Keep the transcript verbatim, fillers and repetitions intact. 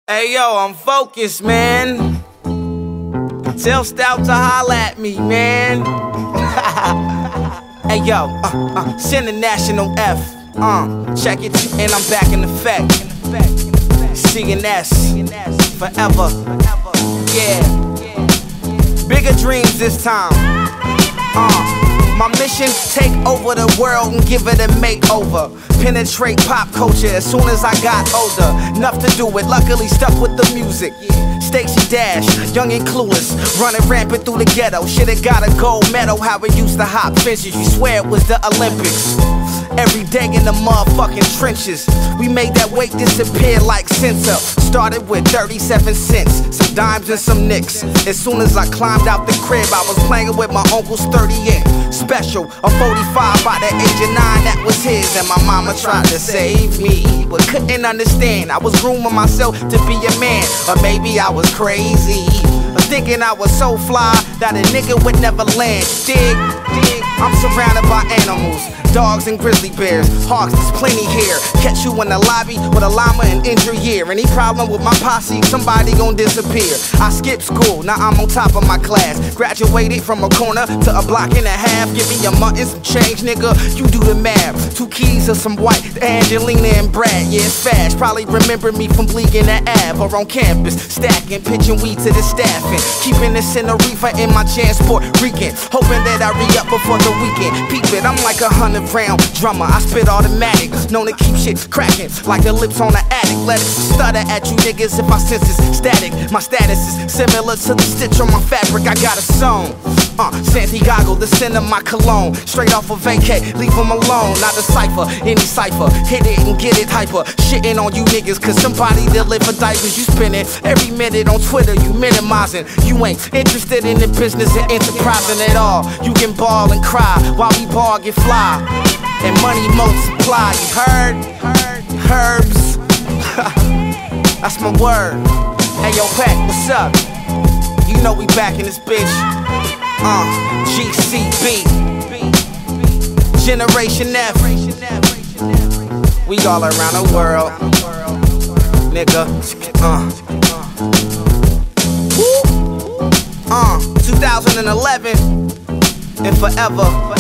Hey yo, I'm focused, man. Tell Stout to holla at me, man. Hey yo, uh, uh, send a national F. Uh, check it, and I'm back in effect. C N S, forever. Yeah. Bigger dreams this time. Uh. My mission, take over the world and give it a makeover. Penetrate pop culture as soon as I got older. Enough to do it, luckily stuck with the music. Stacey Dash, young and clueless, running rampant through the ghetto. Should've got a gold medal, how we used to hop fences. You swear it was the Olympics. Every day in the motherfucking trenches. We made that weight disappear like censor. Started with thirty-seven cents, some dimes and some nicks. As soon as I climbed out the crib, I was playing with my uncle's thirty inch special, a forty-five by the age of nine, that was his. And my mama tried to save me, but couldn't understand. I was grooming myself to be a man, or maybe I was crazy, thinking I was so fly that a nigga would never land. Dig, dig, I'm surrounded by animals, dogs and grizzly bears, hawks, there's plenty here. Catch you in the lobby with a llama and injure year. Any problem with my posse, somebody gon' disappear. I skipped school, now I'm on top of my class. Graduated from a corner to a block and a half. Give me a month and some change, nigga, you do the math. Two keys of some white, Angelina and Brad. Yeah, it's fast, probably remember me from Bleeking the Ave or on campus, stacking, pitching weed to the staffing. Keeping this in a reefer in my transport Rican, hoping that I re-up before the weekend. Peep it, I'm like a hundred round drummer. I spit automatic, known to keep shit cracking like the lips on an addict. Let it stutter at you niggas if I sense it's static. My status is similar to the stitch on my fabric. I got a song, uh, Santiago, the scent of my cologne. Straight off of vacay, leave them alone. Not a cipher, any cipher, hit it and get it hyper. Shitting on you niggas, cause somebody deliver diapers. You spinning every minute on Twitter, you minimizing. You ain't interested in the business and enterprising at all. You can ball and cry while we ball get fly and money multiply. You heard? Herbs. That's my word. Hey yo, Pac, what's up? You know we back in this bitch. Uh, G C B, Generation F. We all around the world, nigga. Uh. Uh, two thousand eleven and forever.